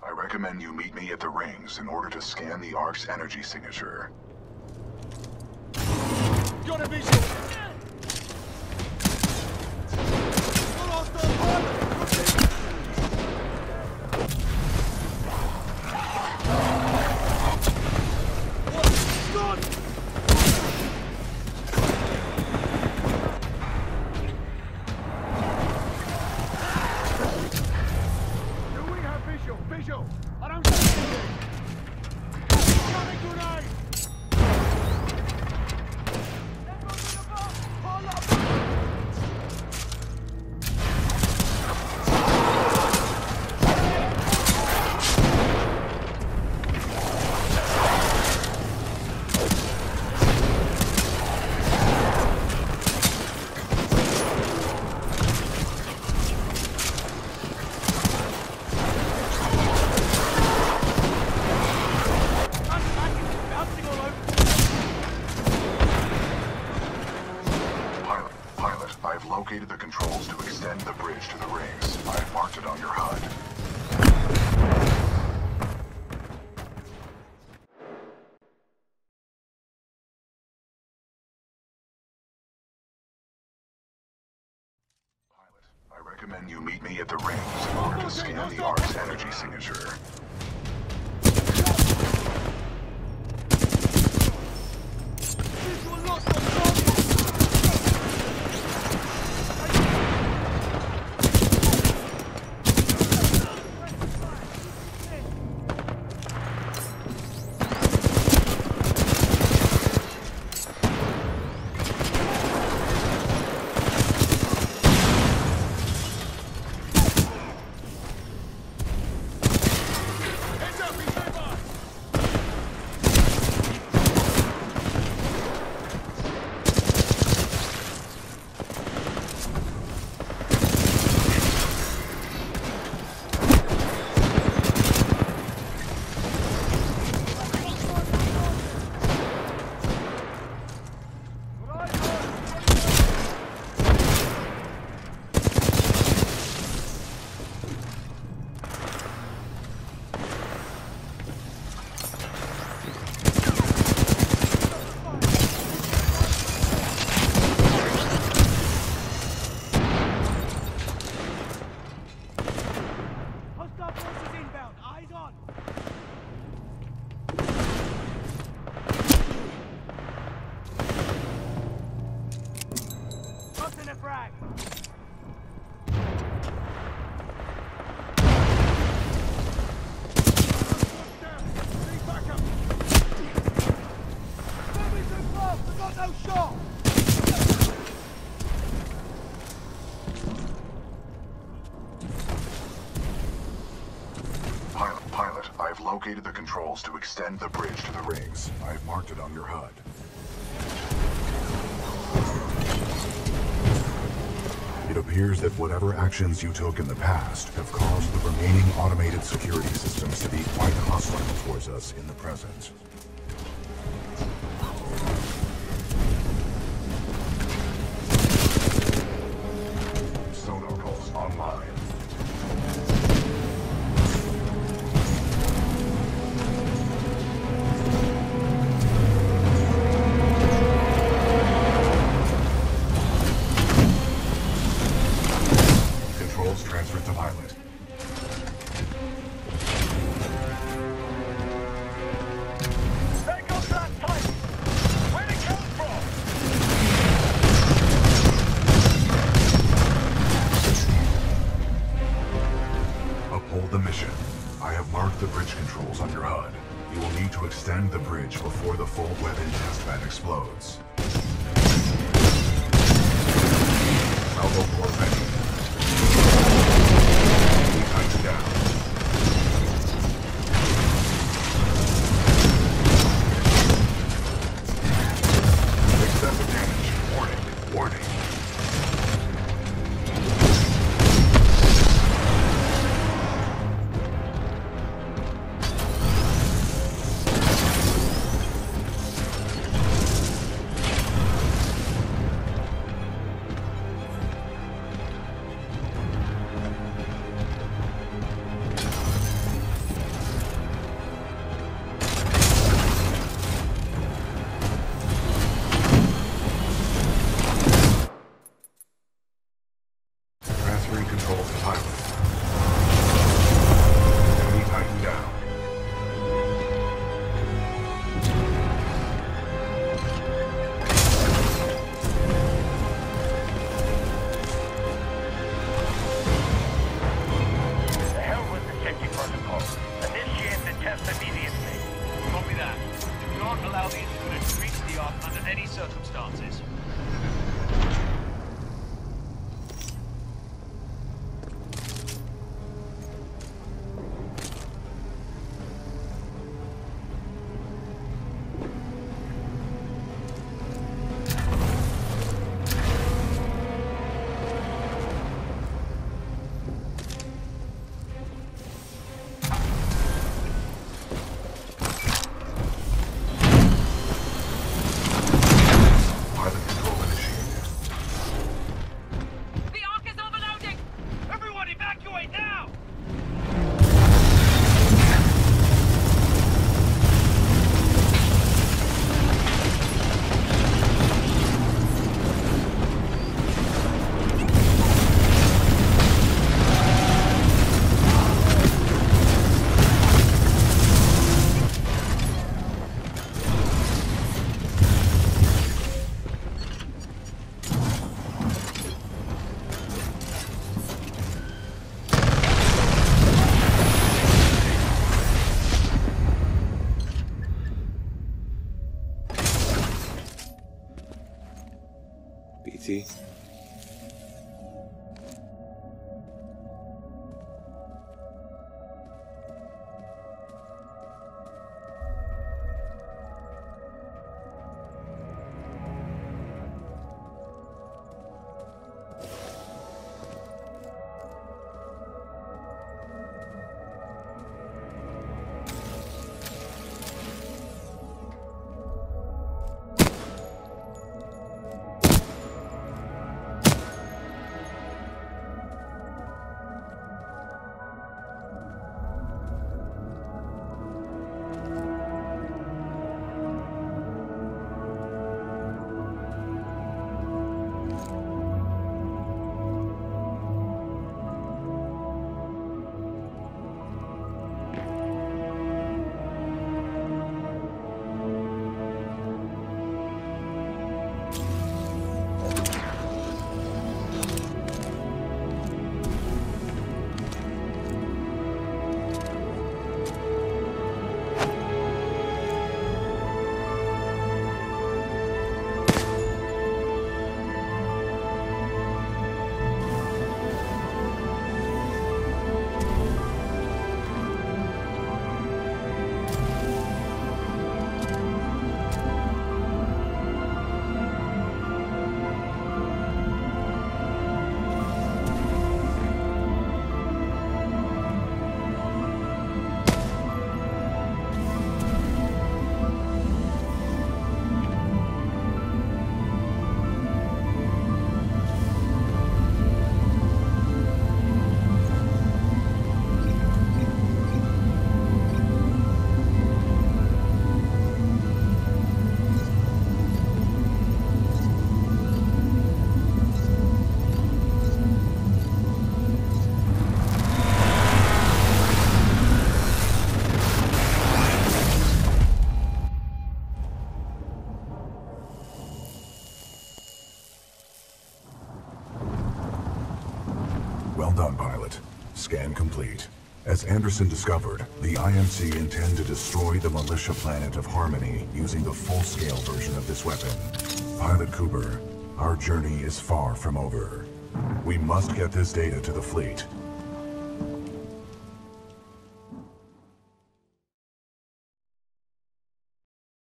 I recommend you meet me at the rings in order to scan the Ark's energy signature. Got a visual! Visual! I don't see anything! Coming grenade! Located the controls to extend the bridge to the rings. I've marked it on your HUD. Pilot, I recommend you meet me at the rings in order to scan the Ark's energy signature. I've located the controls to extend the bridge to the rings. I've marked it on your HUD. It appears that whatever actions you took in the past have caused the remaining automated security systems to be quite hostile towards us in the present. Sonar pulse online. Transferred to pilot. Take off that pipe! Where'd it come from? Uphold the mission. I have marked the bridge controls on your HUD. You will need to extend the bridge before the full weapon test bed explodes. Salvo core ready. Down. Excessive damage. Warning. Warning. see. Well done, pilot. Scan complete. As Anderson discovered, the IMC intend to destroy the militia planet of Harmony using the full-scale version of this weapon. Pilot Cooper, our journey is far from over. We must get this data to the fleet.